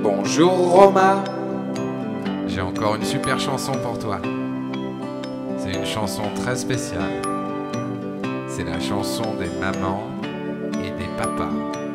Bonjour Romain. J'ai encore une super chanson pour toi. C'est une chanson très spéciale. C'est la chanson des mamans et des papas.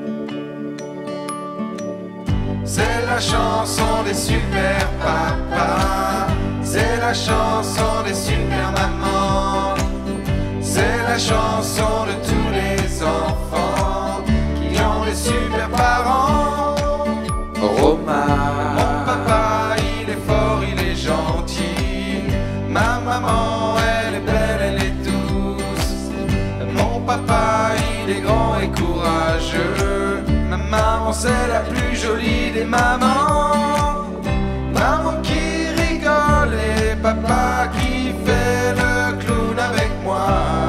C'est la chanson des super papas. C'est la chanson des super mamans. C'est la chanson de tous les enfants qui ont des super parents. Romain. Mon papa, il est fort, il est gentil. Ma maman, elle est belle, elle est douce. Mon papa, il est grand et courageux. Ma maman, c'est la plus jolie des mamans. Maman qui rigole et papa qui fait le clown avec moi.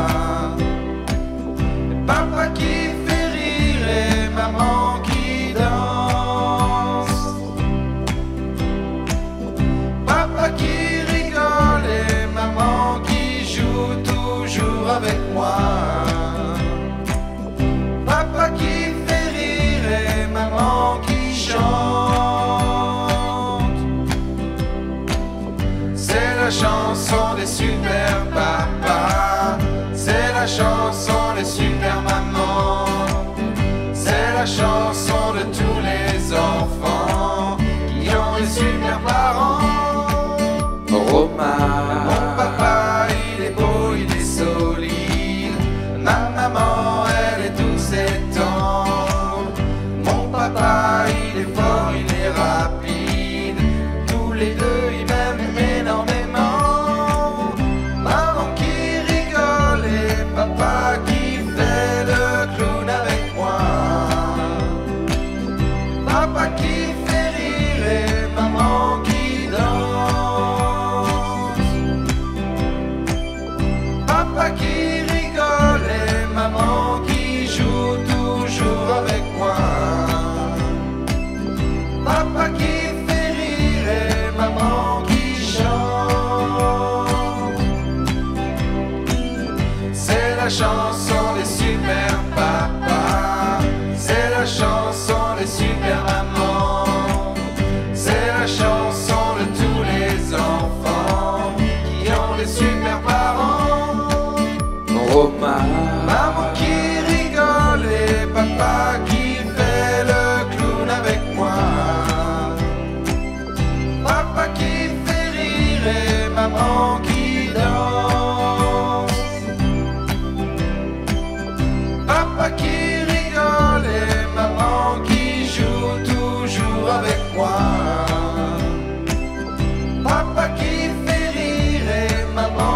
Et papa qui fait rire et maman qui danse. Papa qui rigole et maman qui joue toujours avec moi. Papa qui fait rire et maman qui chante. C'est la chanson des super papas. C'est la chanson des super mamans. C'est la chanson de tous les enfants qui ont des super parents. Romain. Mon papa, il est beau, il est solide. Ma maman, elle est douce et tendre. Mon papa, il est fort, il est rapide. Tous les deux, ils m'aiment énormément. Maman qui rigole et papa qui fait le clown avec moi. Papa qui fait rire et maman qui danse. Papa qui rigole et maman qui joue toujours avec moi. Papa qui fait rire et maman qui chante. C'est la chanson des super papas. C'est la chanson des super mamans. C'est la chanson de tous les enfants qui ont des super parents. Romain. Maman qui rigole et papa qui fait le clown avec moi. Papa qui fait rire et maman qui danse. Papa qui rigole et maman qui joue toujours avec moi. Papa qui fait rire et maman